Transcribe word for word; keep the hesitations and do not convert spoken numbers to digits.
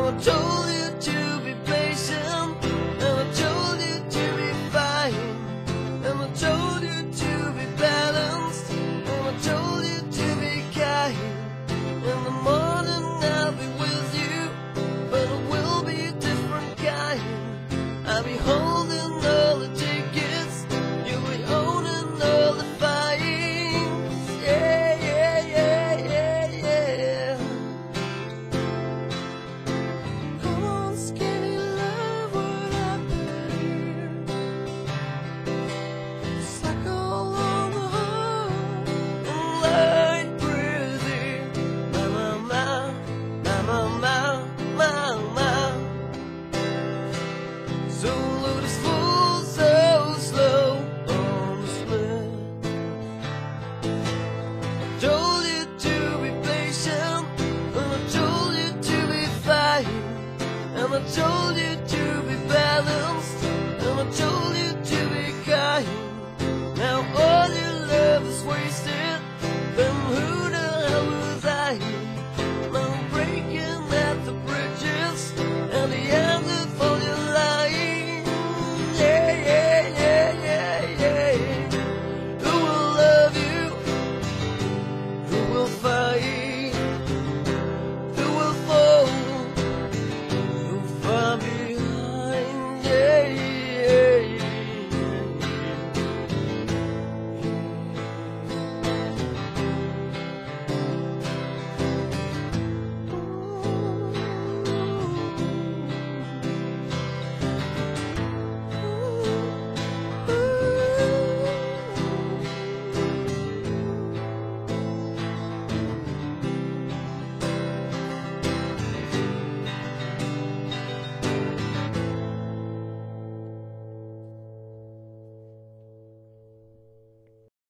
I told you to be patient, and I told you to be fine, and I told you to be balanced, and I told you to be kind. In the morning I'll be with you, but it will be a different kind. I'll be holding all the tickets, you'll be owning all the fines. Yeah, yeah, yeah, yeah, yeah. Come on, skinny love, what happened here? Suckle on the heart, and light breathing. Ma, ma, ma, ma, ma, ma, ma. So load is full, so slow on the split. I told you to be patient, and I told you to be fine, and I told you to